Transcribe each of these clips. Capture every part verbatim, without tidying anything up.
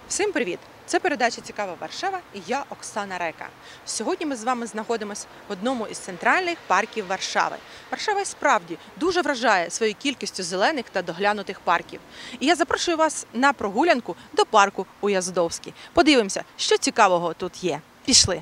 Всім привіт! Це передача «Цікава Варшава» і я Оксана Река. Сьогодні ми з вами знаходимося в одному із центральних парків Варшави. Варшава і справді дуже вражає своєю кількістю зелених та доглянутих парків. І я запрошую вас на прогулянку до парку Уяздовський. Подивимося, що цікавого тут є. Пішли!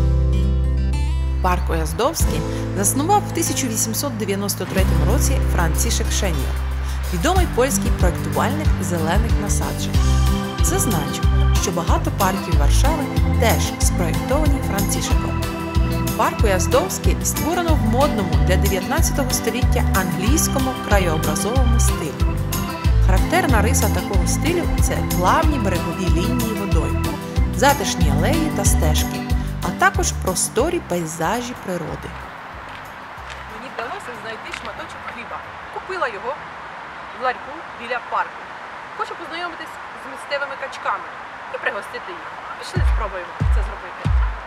Парк Уяздовський заснував в тисяча вісімсот дев'яносто третьому році Францішек Шеньор, відомий польський проєктувальник зелених насаджень. Зазначу, що багато парків Варшави теж спроєктовані Францішеком. Парк Уяздовський створено в модному для дев'ятнадцятого століття англійському краєобразовому стилі. Характерна риса такого стилю – це плавні берегові лінії водойм, затишні алеї та стежки, а також просторі пейзажі природи. Мені вдалося знайти шматочок хліба. Купила його в ларьку біля парку. Хочу познайомитись з місцевими качками і пригостити їх. Пішли, спробуємо це зробити.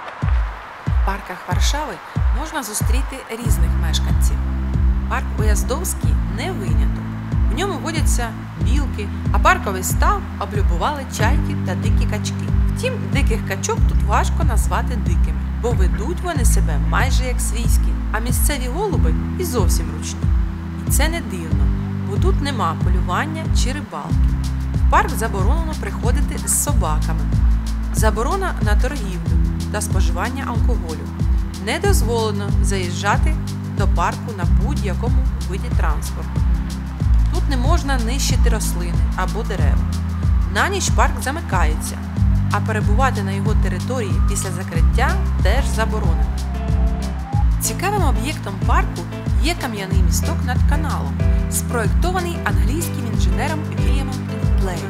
В парках Варшави можна зустріти різних мешканців. Парк Уяздовський не виняток. В ньому водяться білки, а парковий став облюбували чайки та дикі качки. Втім, диких качок тут важко назвати дикими, бо ведуть вони себе майже як свійські, а місцеві голуби і зовсім ручні. І це не дивно, бо тут нема полювання чи рибалки. В парк заборонено приходити з собаками. Заборона на торгівлю та споживання алкоголю. Не дозволено заїжджати до парку на будь-якому виді транспорту. Тут не можна нищити рослини або дерева. На ніч парк замикається, а перебувати на його території після закриття теж заборонено. Цікавим об'єктом парку є кам'яний місток над каналом, спроєктований англійським інженером Вільямом Ліндлеєм.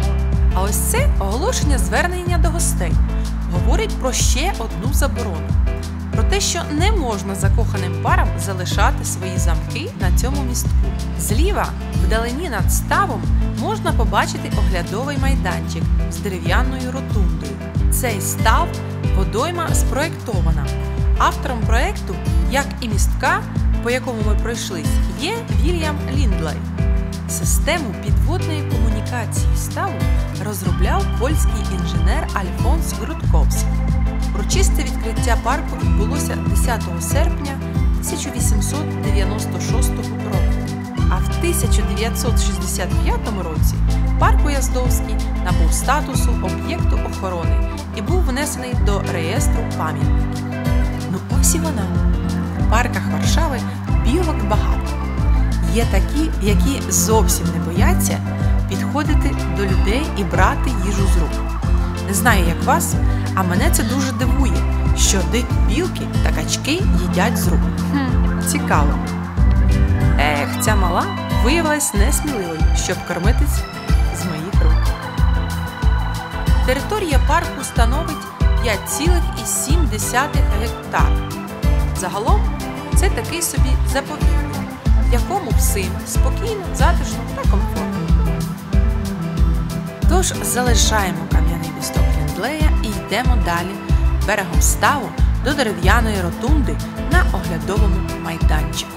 А ось це оголошення звернення до гостей говорить про ще одну заборону. Про те, що не можна закоханим парам залишати свої замки на цьому містку. Зліва, вдалині над ставом, можна побачити оглядовий майданчик з дерев'яною ротундою. Цей став водойма спроєктована. Автором проєкту, як і містка, по якому ми пройшлись, є Вільям Ліндлей. Систему підводної комунікації ставу розробляв польський інженер Альфонс Грудковський. Урочисте відкриття парку відбулося десятого серпня тисяча вісімсот дев'яносто шостого року, а в тисяча дев'ятсот шістдесят п'ятому році парк Уяздовський набув статусу об'єкту охорони і був внесений до реєстру пам'ятників. Ну ось і вона. В парках Варшави білок багато. Є такі, які зовсім не бояться підходити до людей і брати їжу з рук. Не знаю, як вас, а мене це дуже дивує, що дикі білки та качки їдять з рук. Хм, цікаво. Ех, ця мала виявилась несміливою, щоб кормитись з моїх рук. Територія парку становить п'ять цілих сім десятих гектар. Загалом це такий собі заповідник, в якому всім спокійно, затишно та комфортно. Тож залишаємо кам'яний місток Ліндлея і йдемо далі берегом ставу до дерев'яної ротунди на оглядовому майданчику.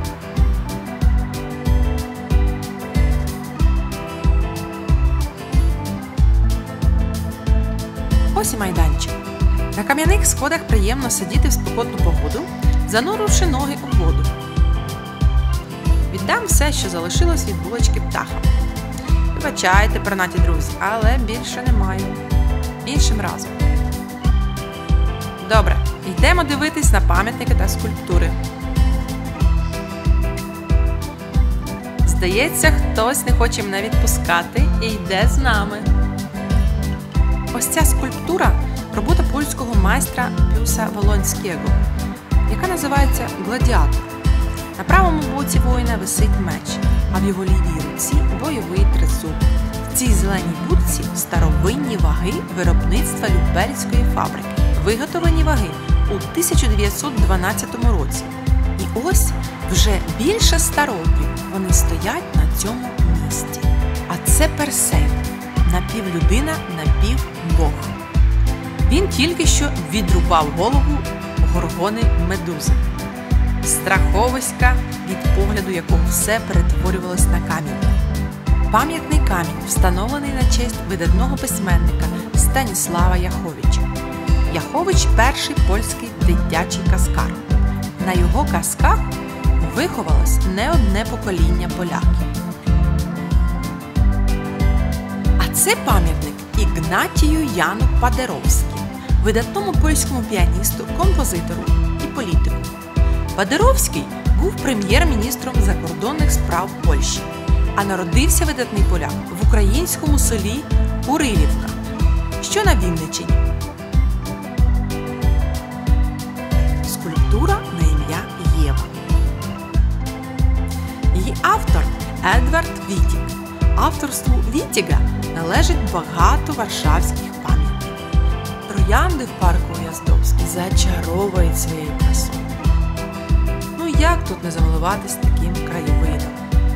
Ось і майданчик. На кам'яних сходах приємно сидіти в спекотну погоду, зануривши ноги у воду. Віддам все, що залишилось від булочки птаха. Вибачайте, пернаті друзі, але більше не маю. Іншим разом. Добре, йдемо дивитись на пам'ятники та скульптури. Здається, хтось не хоче мене відпускати і йде з нами. Ось ця скульптура – робота польського майстра Пюса Волонського, яка називається «Гладіатор». На правому боці воїна висить меч, а в його лівій руці – бойовий тризуб. В цій зеленій будці старовинні ваги виробництва Любельської фабрики, виготовлені ваги у тисяча дев'ятсот дванадцятому році. І ось вже більше ста років вони стоять на цьому місці. А це Персей – напівлюдина, напівбог. Він тільки що відрубав голову горгони Медузи. Страховиська, від погляду якого все перетворювалось на камінь. Пам'ятний камінь встановлений на честь видатного письменника Станіслава Яховича. Яхович – перший польський дитячий казкар. На його казках виховалось не одне покоління поляків. А це пам'ятник Ігнатію Яну Падерowskiemu, видатному польському піаністу, композитору і політику. Падерowski був прем'єр-міністром закордонних справ Польщі, а народився видатний поляк в українському селі Курилівка, що на Вінниччині. Скульптура на ім'я Єва. Її автор Едвард Вітік. Авторству Вітіга належить багато варшавських пам'ятників. Троянди в парку Уяздовській зачаровують своєю красою. Ну як тут не замилуватись таким краєвидом?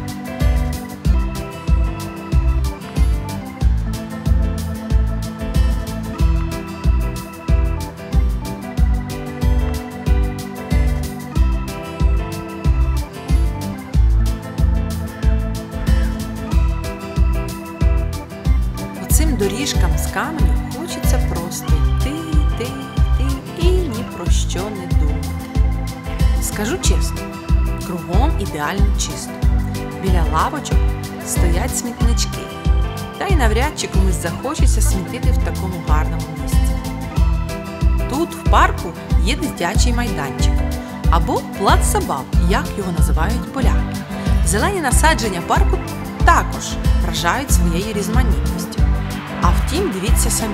Цим доріжкам з каменю хочеться просто йти, йти, йти і ні про що не думати. Скажу чесно, кругом ідеально чисто. Біля лавочок стоять смітнички. Та й навряд чи комусь захочеться смітити в такому гарному місці. Тут, в парку, є дитячий майданчик. Або плац забав, як його називають поляки. Зелені насадження парку також вражають своєю різноманітністю. А втім, дивіться самі.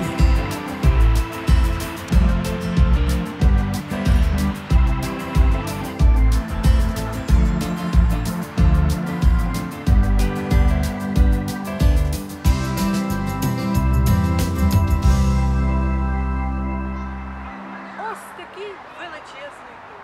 Ось такий величезний кут.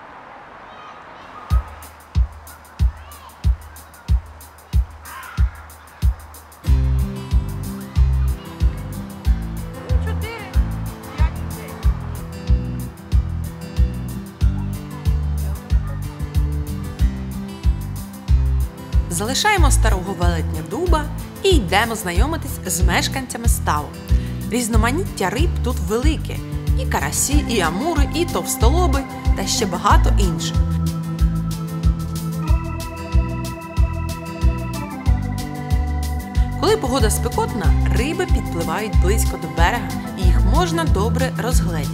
Залишаємо старого велетня дуба і йдемо знайомитись з мешканцями ставу. Різноманіття риб тут велике. І карасі, і амури, і товстолоби, та ще багато інших. Коли погода спекотна, риби підпливають близько до берега і їх можна добре розгледіти.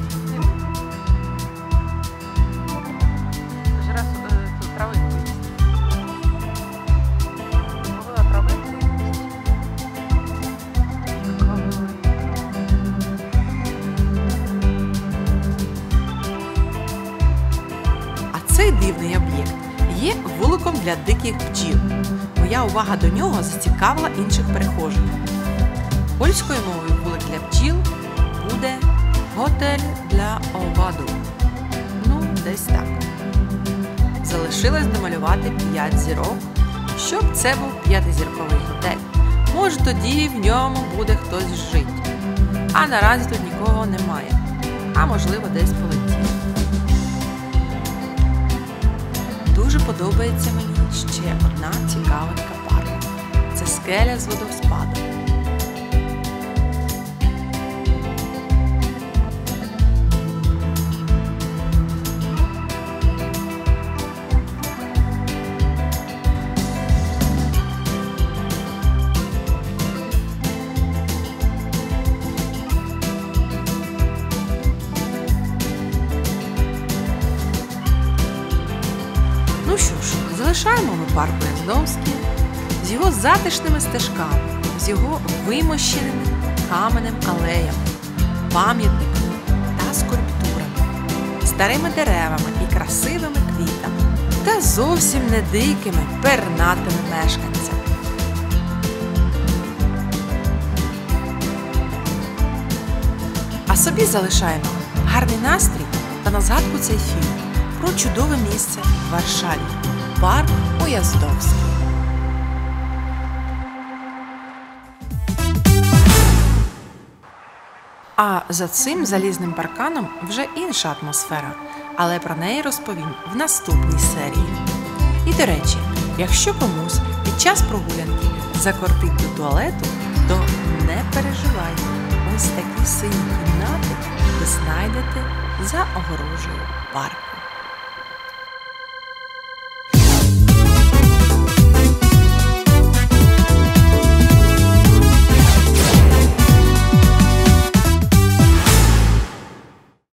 Цей дивний об'єкт є вуликом для диких бджіл. Моя увага до нього зацікавила інших перехожих. Польською мовою вулик для бджіл буде готель для оваду. Ну, десь так. Залишилось домалювати п'ять зірок, щоб це був п'ятизірковий готель. Може, тоді в ньому буде хтось жити. А наразі тут нікого немає. А можливо, десь полетів. Дуже подобається мені ще одна цікавинка парку. Це скеля з водоспадом. Ну що ж, залишаємо ми парк Уяздовський з його затишними стежками, з його вимощеними каменем алеями, пам'ятниками та скульптурами, старими деревами і красивими квітами та зовсім не дикими пернатими мешканцями. А собі залишаємо гарний настрій та на згадку цей фільм про чудове місце в Варшаві – парк Уяздовський. А за цим залізним парканом вже інша атмосфера, але про неї розповім в наступній серії. І, до речі, якщо комусь під час прогулянки закортить до туалету, то не переживайте. Ось такі сині кімнати ви знайдете за огорожею парку.